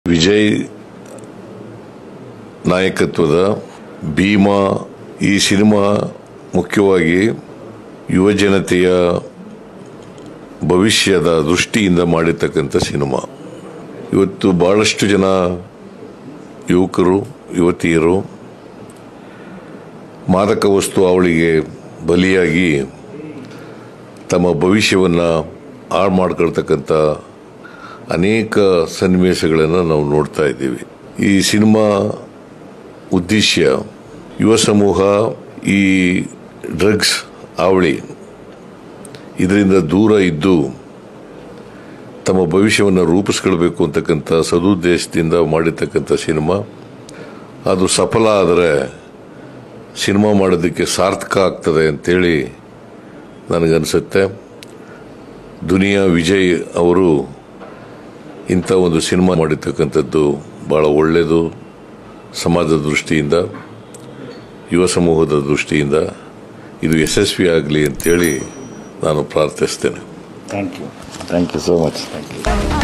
ವಿಜಯ್ ನಾಯಕತ್ವದ ಭೀಮಾ ಈ ಸಿನಿಮಾ ಮುಖ್ಯವಾಗಿ ಯುವಜನತೆಯ ಭವಿಷ್ಯದ ದೃಷ್ಟಿಯಿಂದ ಮಾಡಿರ್ತಕ್ಕಂಥ ಸಿನಿಮಾ. ಇವತ್ತು ಬಹಳಷ್ಟು ಜನ ಯುವಕರು ಯುವತಿಯರು ಮಾದಕ ವಸ್ತು ಅವಳಿಗೆ ಬಲಿಯಾಗಿ ತಮ್ಮ ಭವಿಷ್ಯವನ್ನು ಹಾಳು ಮಾಡ್ಕೊಳ್ತಕ್ಕಂಥ ಅನೇಕ ಸನ್ನಿವೇಶಗಳನ್ನು ನಾವು ನೋಡ್ತಾ ಇದ್ದೀವಿ. ಈ ಸಿನಿಮಾ ಉದ್ದೇಶ ಯುವ ಸಮೂಹ ಈ ಡ್ರಗ್ಸ್ ಅವಳಿ ಇದರಿಂದ ದೂರ ಇದ್ದು ತಮ್ಮ ಭವಿಷ್ಯವನ್ನು ರೂಪಿಸ್ಕೊಳ್ಬೇಕು ಅಂತಕ್ಕಂಥ ಸದುದ್ದೇಶದಿಂದ ಮಾಡಿರ್ತಕ್ಕಂಥ ಸಿನಿಮಾ. ಅದು ಸಫಲ ಆದರೆ ಸಿನಿಮಾ ಮಾಡೋದಕ್ಕೆ ಸಾರ್ಥಕ ಆಗ್ತದೆ ಅಂತೇಳಿ ನನಗನ್ಸುತ್ತೆ. ದುನಿಯಾ ವಿಜಯ್ ಅವರು ಇಂಥ ಒಂದು ಸಿನಿಮಾ ಮಾಡಿರ್ತಕ್ಕಂಥದ್ದು ಭಾಳ ಒಳ್ಳೆಯದು. ಸಮಾಜದ ದೃಷ್ಟಿಯಿಂದ, ಯುವ ಸಮೂಹದ ದೃಷ್ಟಿಯಿಂದ ಇದು ಯಶಸ್ವಿ ಆಗಲಿ ಅಂತೇಳಿ ನಾನು ಪ್ರಾರ್ಥಿಸ್ತೇನೆ. Thank you so much. Thank you.